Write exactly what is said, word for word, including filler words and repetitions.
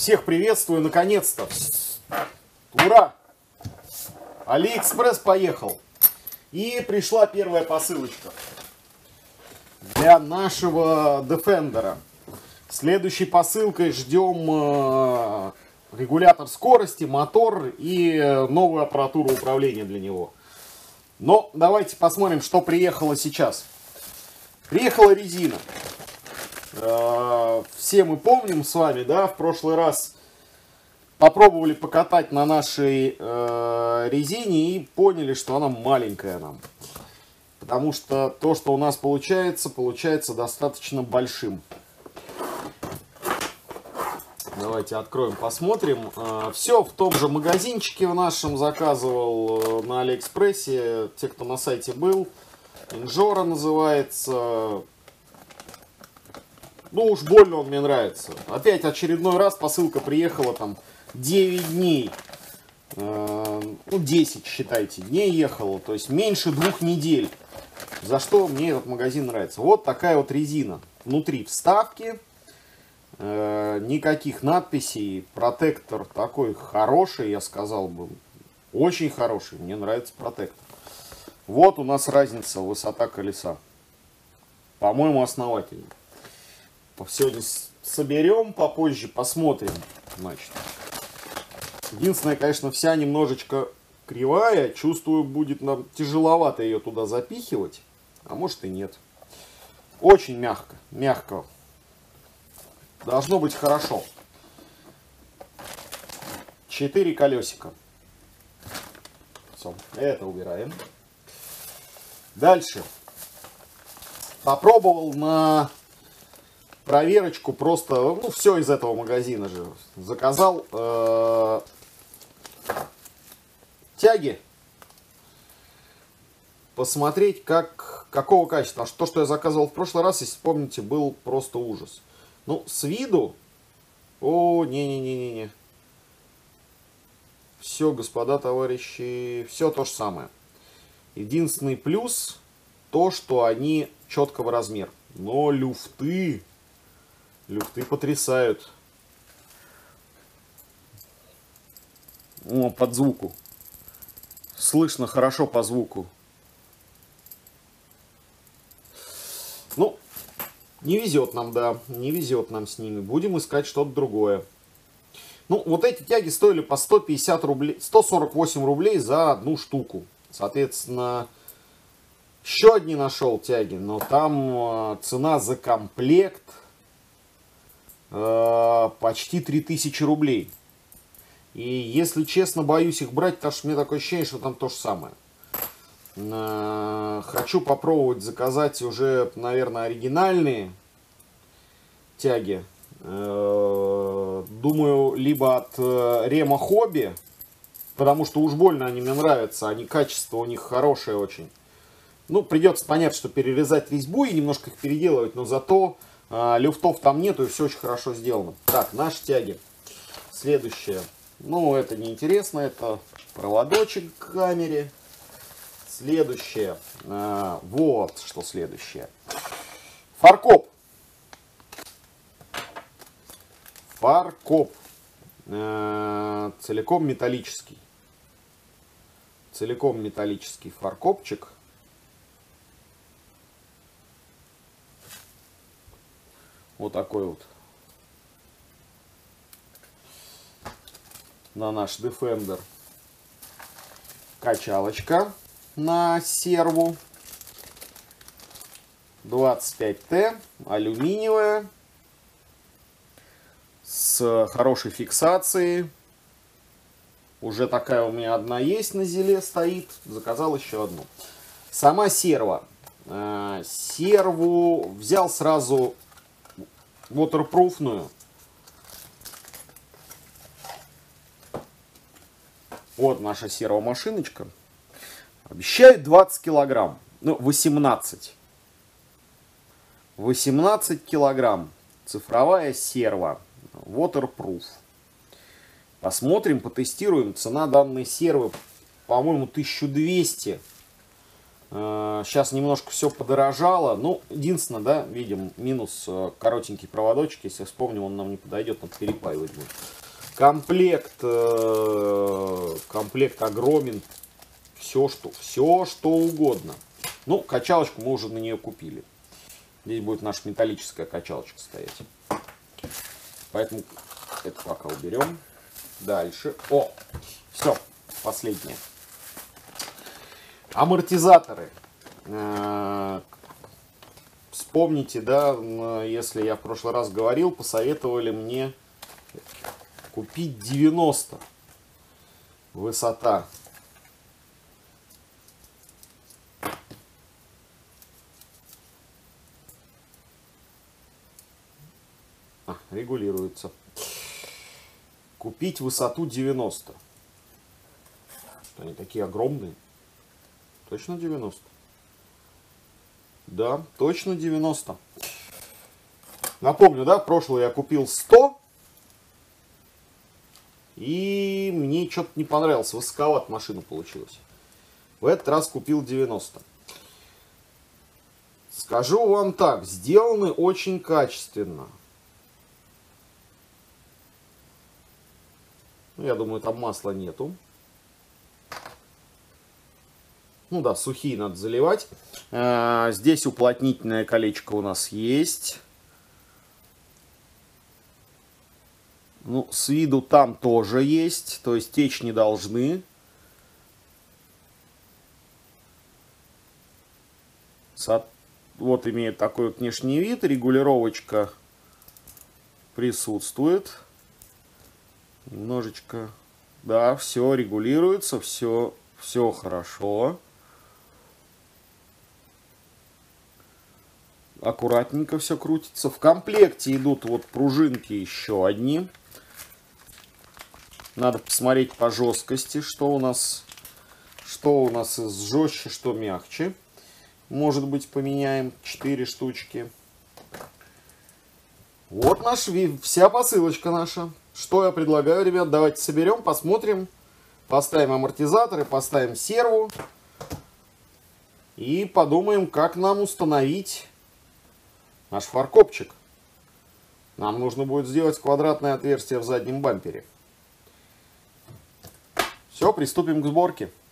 Всех приветствую, наконец-то. Ура! Алиэкспресс поехал. И пришла первая посылочка для нашего Defender. Следующей посылкой ждем э, регулятор скорости, мотор и новую аппаратуру управления для него. Но давайте посмотрим, что приехало сейчас. Приехала резина. Э, все мы помним с вами, да, в прошлый раз попробовали покатать на нашей э, резине и поняли, что она маленькая нам. Потому что то, что у нас получается, получается достаточно большим. Давайте откроем, посмотрим. Все в том же магазинчике в нашем заказывал на Алиэкспрессе. Те, кто на сайте был. Инжора называется. Ну уж больно он мне нравится. Опять очередной раз посылка приехала там девять дней. Ну десять считайте дней ехала. То есть меньше двух недель. За что мне этот магазин нравится. Вот такая вот резина. Внутри вставки. Никаких надписей. Протектор такой хороший, я сказал бы. Очень хороший. Мне нравится протектор. Вот у нас разница высота колеса. По-моему, основательно. Сегодня соберем, попозже посмотрим. Значит. Единственное, конечно, вся немножечко кривая. Чувствую, будет нам тяжеловато ее туда запихивать. А может и нет. Очень мягко. Мягко. Должно быть хорошо. Четыре колесика. Все, это убираем. Дальше. Попробовал на проверочку просто, ну, все из этого магазина же. Заказал э, тяги. Посмотреть, как, какого качества. Потому что то, что я заказывал в прошлый раз, если помните, был просто ужас. Ну, с виду... О, не-не-не-не-не. Все, господа, товарищи, все то же самое. Единственный плюс, то, что они четкого размера. Но люфты, люфты потрясают. О, под звуку. Слышно хорошо по звуку. Ну, не везет нам, да, не везет нам с ними. Будем искать что-то другое. Ну, вот эти тяги стоили по сто пятьдесят рублей, сто сорок восемь рублей за одну штуку. Соответственно, еще одни нашел тяги, но там цена за комплект э, почти три тысячи рублей. И, если честно, боюсь их брать, потому что у меня такое ощущение, что там то же самое. Хочу попробовать заказать уже, наверное, оригинальные тяги. Думаю, либо от Rema Hobby, потому что уж больно они мне нравятся, они качество у них хорошее очень. Ну, придется понять, что перерезать резьбу и немножко их переделывать, но зато люфтов там нету и все очень хорошо сделано. Так, наши тяги. Следующее. Ну, это неинтересно, это проводочек к камере. Следующее. А, вот что следующее. Фаркоп. Фаркоп. А, целиком металлический. Целиком металлический фаркопчик. Вот такой вот. На наш Defender. Качалочка. На серву двадцать пять тэ, алюминиевая, с хорошей фиксацией. Уже такая у меня одна есть на зеле стоит, заказал еще одну. Сама серва. Серву взял сразу waterproofную. Вот наша сервомашиночка. Обещают двадцать килограмм. Ну, восемнадцать. восемнадцать килограмм. Цифровая серва. Waterproof. Посмотрим, потестируем. Цена данной сервы, по-моему, тысяча двести. Сейчас немножко все подорожало. Ну, единственное, да, видим, минус коротенький проводочек. Если вспомним, он нам не подойдет, он перепаивать будет. Комплект, комплект огромен. Все что, все, что угодно. Ну, качалочку мы уже на нее купили. Здесь будет наша металлическая качалочка стоять. Поэтому это пока уберем. Дальше. О, все, последнее. Амортизаторы. Вспомните, да, если я в прошлый раз говорил, посоветовали мне купить девяносто. Высота. А, регулируется. Купить высоту девяносто. Они такие огромные. Точно девяносто? Да, точно девяносто. Напомню, да, в прошлое я купил сто. И мне что-то не понравилось. Высоковато машина получилась. В этот раз купил девяносто. Скажу вам так, сделаны очень качественно. Я думаю, там масла нету. Ну да, сухие надо заливать. А, здесь уплотнительное колечко у нас есть. Ну, с виду там тоже есть. То есть течь не должны. Со... Вот имеет такой вот внешний вид. Регулировочка присутствует. Немножечко. Да, все регулируется. Все, все хорошо. Аккуратненько все крутится. В комплекте идут вот пружинки еще одни. Надо посмотреть по жесткости, что у нас, что у нас жестче, что мягче. Может быть, поменяем четыре штучки. Вот наш, вся посылочка наша. Что я предлагаю, ребят? Давайте соберем, посмотрим. Поставим амортизаторы, поставим серву. И подумаем, как нам установить наш фаркопчик. Нам нужно будет сделать квадратное отверстие в заднем бампере. Все, приступим к сборке.